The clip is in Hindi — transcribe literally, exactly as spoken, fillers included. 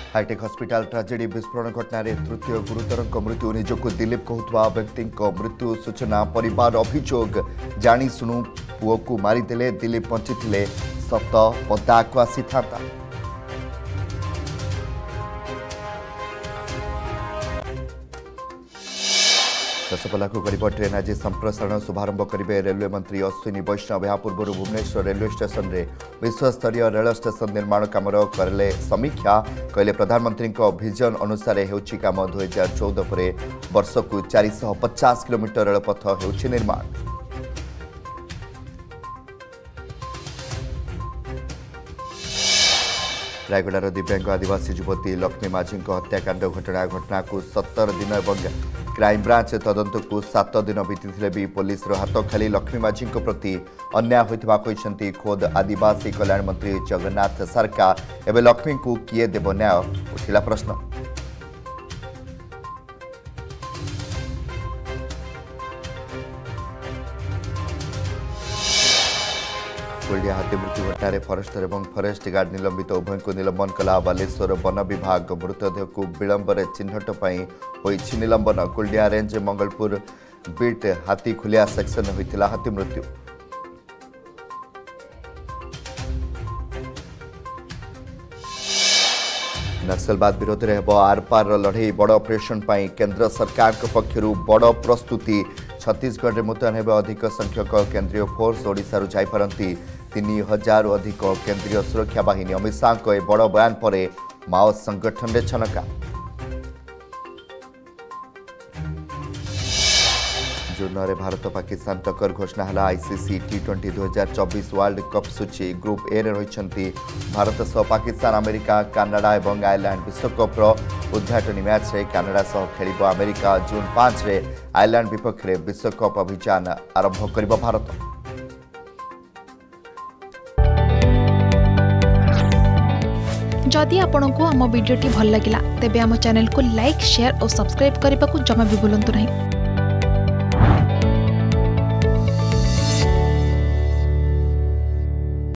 हाईटेक हॉस्पिटल ट्राजेडी विस्फोरण घटना तृतीय गुरुतर मृत्यु निजक दिलीप कहूवा व्यक्ति मृत्यु सूचना परिवार अभियोग जाशुणु पुओ को मारिदेले दिलीप बंची सत पदा को आसी था। दशपल्ला को गरीब ट्रेन आज संप्रसारण शुभारंभ करेंगे रेलवे मंत्री अश्विनी वैष्णव। यह पूर्व भुवनेश्वर रेलवे स्टेशन में विश्वस्तरीय रेल स्टेशन निर्माण काम करें समीक्षा कहले प्रधानमंत्री विजन अनुसार होउछि काम दो हजार चौदह पर वर्ष को चार सौ पचास किलोमीटर रेलपथ होउछि निर्माण। रायगड़ार दिव्यांग आदिवासी युवती लक्ष्मी माझी हत्याकांड घटना घटना को सत्तर दिन और क्राइमब्रांच तदंत को सात दिन बीती भी पुलिस हाथ खाली लक्ष्मी माझी प्रति अन्याय होता कहते खोद आदिवासी कल्याण मंत्री जगन्नाथ सारका। एवं लक्ष्मी को किए देव न्याय उठिला प्रश्न। कुलडिया हाथी मृत्यु घटना फरेस्टर और फरेस्ट गार्ड निलंबित उभय को निलंबन कला बालेश्वर वन विभाग। मृतदेह को विलंब चिन्हट होइछि निलंबन। कुलडिया रेंज मंगलपुर बीट हाथी खुलिया सेक्शन होइथिला हाथी मृत्यु। नक्सलवाद विरोध में हेब आर पार लड़ई बड़ ऑपरेशन पर केंद्र सरकार पक्षर बड़ प्रस्तुति। छत्तीसगढ़ में मुतयन हेब अधिक संख्यक केंद्रीय फोर्स ओडिशारू जाइपारती तीन हजार अधिक केंद्रीय सुरक्षा बाहिनी। अमित शाह ए बड़ बयान पर माओ संगठन में छनका। जून में भारत पाकिस्तान टक्कर घोषणा है। आईसीसी टी ट्वेंटी दो हजार चौबीस वर्ल्ड कप सूची ग्रुप ए रे रहिछंती भारत सह पाकिस्तान अमेरिका कनाडा और आयरलैंड। विश्वकप्र उद्घाटनी मैच रे कनाडा सह खेलिबो अमेरिका। जून पांच रे आयरलैंड विपक्ष में विश्वकप अभियान आरंभ करिबो भारत। जदि आपंक आम भिडी भल लगा तेब आम चैनल को लाइक शेयर और सब्सक्राइब करने को जमा भी भूलु नहीं।